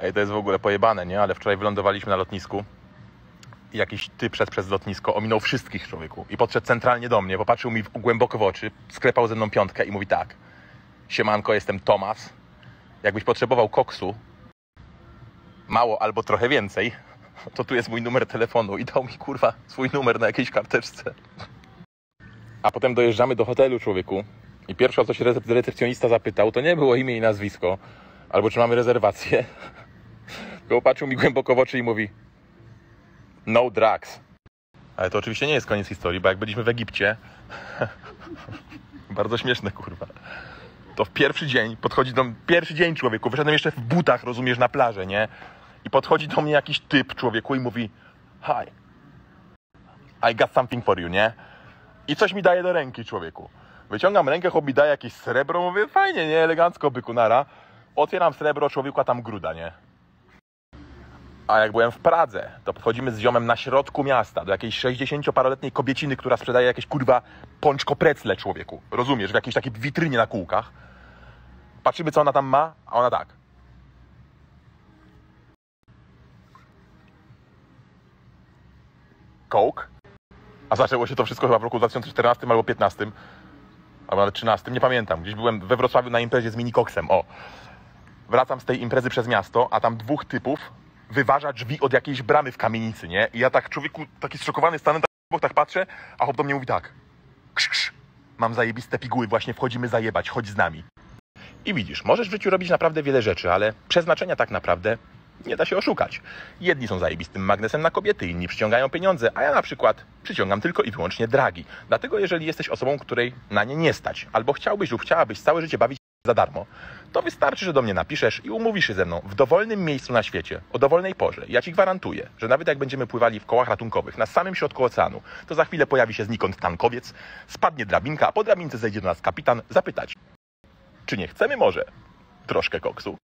Ej, to jest w ogóle pojebane, nie? Ale wczoraj wylądowaliśmy na lotnisku i jakiś typ przez lotnisko ominął wszystkich, człowieku. I podszedł centralnie do mnie, popatrzył mi głęboko w oczy, sklepał ze mną piątkę i mówi tak: siemanko, jestem Tomasz. Jakbyś potrzebował koksu, mało albo trochę więcej, to tu jest mój numer telefonu. I dał mi, kurwa, swój numer na jakiejś karteczce. A potem dojeżdżamy do hotelu, człowieku. I pierwsze, o co się recepcjonista zapytał, to nie było imię i nazwisko, albo czy mamy rezerwację. Tylko patrzył mi głęboko w oczy i mówi: no drugs. Ale to oczywiście nie jest koniec historii, bo jak byliśmy w Egipcie, bardzo śmieszne, kurwa, to w pierwszy dzień podchodzi do mnie, pierwszy dzień, człowieku, wyszedłem jeszcze w butach, rozumiesz, na plażę, nie? I podchodzi do mnie jakiś typ, człowieku, i mówi: hi, I got something for you, nie? I coś mi daje do ręki, człowieku. Wyciągam rękę, chłop daje jakieś srebro, mówię: fajnie, nie? Elegancko, byku, nara. Otwieram srebro, człowieku, a tam gruda, nie? A jak byłem w Pradze, to podchodzimy z ziomem na środku miasta do jakiejś 60-paroletniej kobieciny, która sprzedaje jakieś, kurwa, pączko precle, człowieku. Rozumiesz? W jakiejś takiej witrynie na kółkach. Patrzymy, co ona tam ma, a ona tak: Coke. A zaczęło się to wszystko chyba w roku 2014 albo 2015, albo nawet 2013, nie pamiętam. Gdzieś byłem we Wrocławiu na imprezie z minikoksem, o. Wracam z tej imprezy przez miasto, a tam dwóch typów wyważa drzwi od jakiejś bramy w kamienicy, nie? I ja tak, człowieku, taki zszokowany stanę, tak patrzę, a chłop do mnie mówi tak: krz, krz, mam zajebiste piguły, właśnie wchodzimy zajebać, chodź z nami. I widzisz, możesz w życiu robić naprawdę wiele rzeczy, ale przeznaczenia tak naprawdę nie da się oszukać. Jedni są zajebistym magnesem na kobiety, inni przyciągają pieniądze, a ja na przykład przyciągam tylko i wyłącznie dragi. Dlatego jeżeli jesteś osobą, której na nie nie stać, albo chciałbyś lub chciałabyś całe życie bawić za darmo, to wystarczy, że do mnie napiszesz i umówisz się ze mną w dowolnym miejscu na świecie, o dowolnej porze. Ja ci gwarantuję, że nawet jak będziemy pływali w kołach ratunkowych na samym środku oceanu, to za chwilę pojawi się znikąd tankowiec, spadnie drabinka, a po drabince zejdzie do nas kapitan zapytać, czy nie chcemy może troszkę koksu.